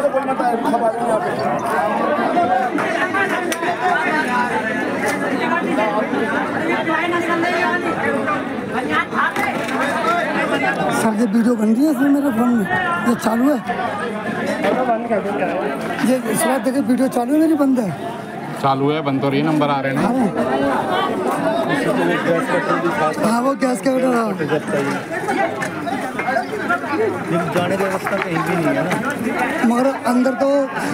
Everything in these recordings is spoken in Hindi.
बोलना था सब आ जाए यहाँ पे। सर ये वीडियो बन रही है इसमें मेरे फोन में, ये चालू है? ये इस बात देखिए वीडियो चालू है मेरी? बंद है? चालू है, बंद तो रही, नंबर आ रहे हैं। हाँ वो गैस का ऑर्डर जाने की व्यवस्था कहीं भी नहीं है ना, मगर अंदर तो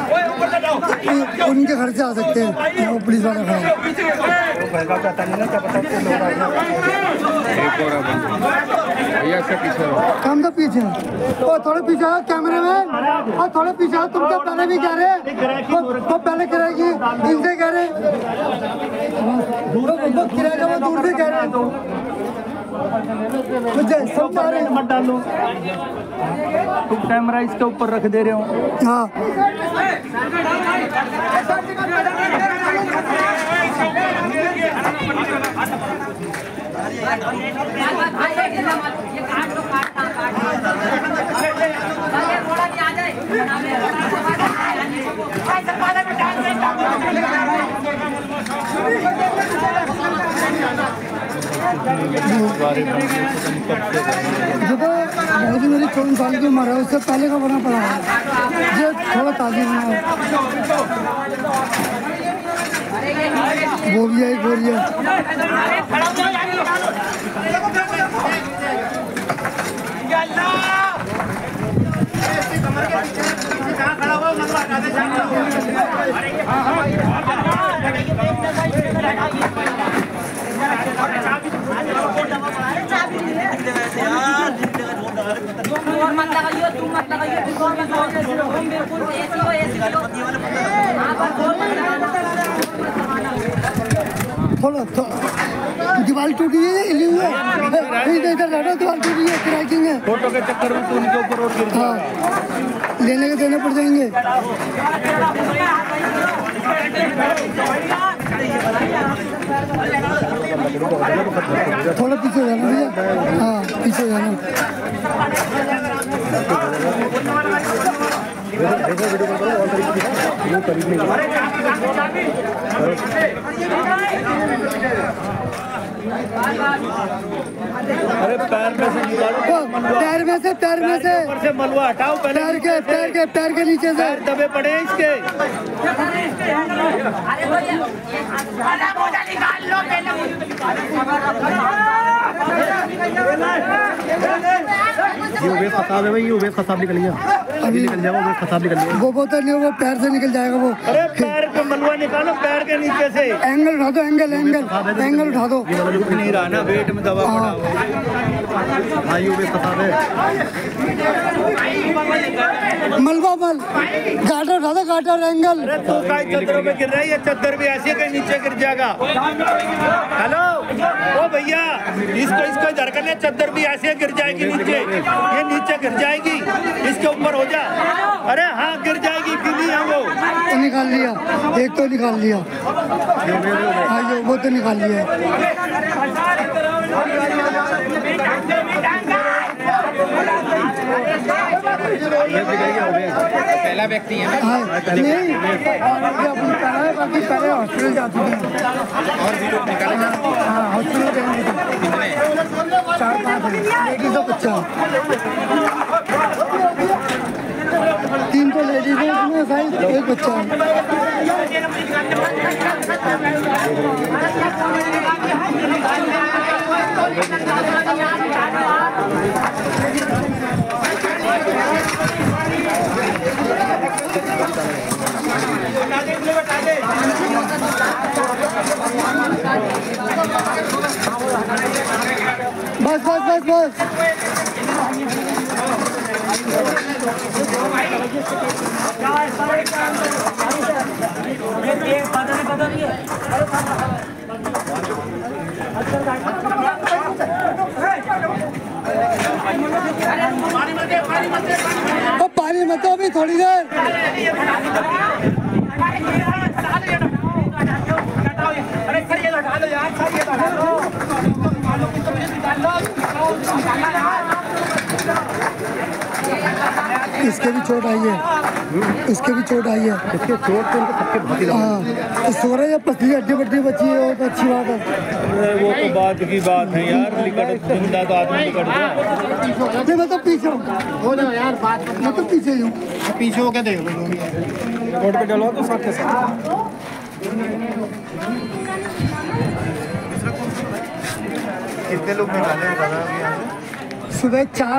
उनके घर से आ सकते हैं, वो पुलिस वाले खड़े हैं। पता नहीं ना, क्या पता भैया इसके पीछे काम का पीछे और थोड़े पीछे आओ कैमरे में, और थोड़े पीछे आओ। तुम तो पहले भी कह रहे वो पहले कराएगी, इनसे कह रहे किराया वो दूर से कह रहे समझा रहे मत डालो, तुम कैमरा इसके ऊपर रख दे रहे हो। हाँ भाजी मेरी 14 साल की उम्र है, उससे पहले का बना पड़ा है, ये थोड़ा ताज़ी बना है। वो भी है, एक बोरी है। मत लगाइए, तुम मत लगाइए, थोड़ा दीवार टूटी है, हिली हुई है, इधर दीवार टूटी है, क्रैकिंग है। फोटो के चक्कर में तो उनके ऊपर और गिर हाँ लेने के देने पड़ जाएंगे। थोड़ा पीछे जाना भैया, हाँ पीछे जाना। अरे पैर में से निकालो, पैर में से ऊपर से मलवा हटाओ, पहले पैर के नीचे से दबे पड़े हैं इसके। ये उबेद खसाब है भाई, ये उबेद खसाब निकल गया, अभी निकल जाएगा, उबेद खसाब निकल गया। वो बोतल नहीं, वो पैर से निकल जाएगा वो। अरे पैर पे मलवा निकालो, पैर के नीचे से एंगल उठा दो, एंगल उठा दो। ये वाला रुक नहीं रहा ना, वेट में दबा पड़ा हुआ। हाँ ये उबेद खसाब है। मलबा मल गाटर उठा दो, गाटर एंगल। अरे तू काय चद्दरों में गिर रहा है, ये चद्दर भी ऐसे कहीं नीचे गिर जाएगा। हेलो ओ भैया, इसको इधर करने, चद्दर भी ऐसे गिर जाएगी नीचे, ये नीचे गिर जाएगी, इसके ऊपर हो जा। अरे हाँ गिर जाएगी, गीली है वो। तो निकाल लिया, एक तो निकाल लिया, हाँ ये वो तो निकाल लिया। पहला व्यक्ति है नहीं, बाकी पहले हॉस्पिटल जा चुके हैं। और वीडियो निकालेंगे। हाँ हॉस्पिटल गए, 4-5 लेडीज और बच्चा, 3 तो लेडीज है उसमें, शायद एक बच्चा है। बस बस बस बस पानी मत दो अभी, थोड़ी देर। इसके भी चोट आई है, इसके भी चोट आई है। इसके चोट से उनको सबके बहुत ही हाँ, सो रहा है, पतली हड्डी बड्डी बची है, वो तो अच्छी बात है। वो तो बात की बात है यार, निकट जिंदा तो आदमी निकट गया। नहीं मैं तो पीछे हूँ, हो जाओ यार बात मैं तो पीछे ही हूँ। पीछे होके देख लो रोड पे डलो तो साथ के साथ। कितने लोग निकाले हैं सुबह 4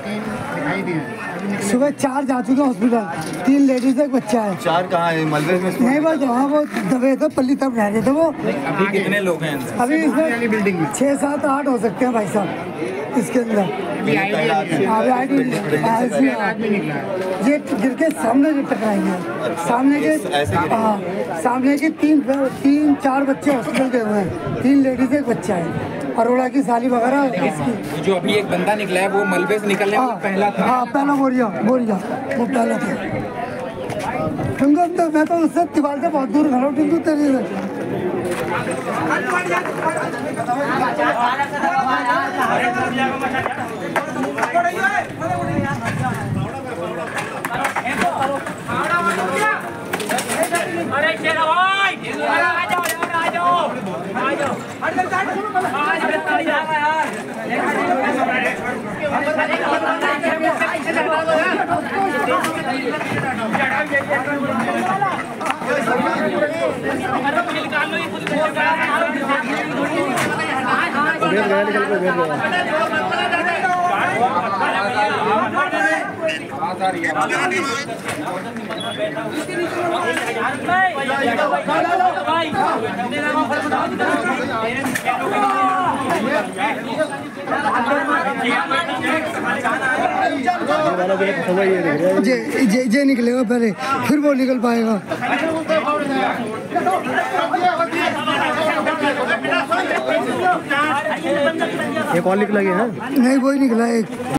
जा चुके हॉस्पिटल, 3 लेडीज एक बच्चा है। 4 कहाँ है मलबे में? नहीं बस वहाँ वो दबे थे, पल्ली तब रह रहे थे वो। अभी कितने लोग हैं? अभी इसमें बिल्डिंग में 6, 7, 8 हो सकते हैं भाई साहब इसके अंदर। ये गिर के सामने जो टकराएंगे, सामने के 3-4 बच्चे हॉस्पिटल गए हुए हैं, 3 लेडीज एक बच्चा है, अरोड़ा की साली वगैरह इसकी। जो अभी एक बंदा निकला है वो मलबे से निकलने में पहला था। हाँ पहला बोरिया वो पहला था। टिंकू तो मैं तो उससे दीवार से बहुत दूर खड़ा हूँ टिंकू तेरी से। अरे शेरा भाई आ जाओ जे निकलेगा पहले, फिर वो निकल पाएगा। एक और निकला गया है? नहीं वही निकला एक।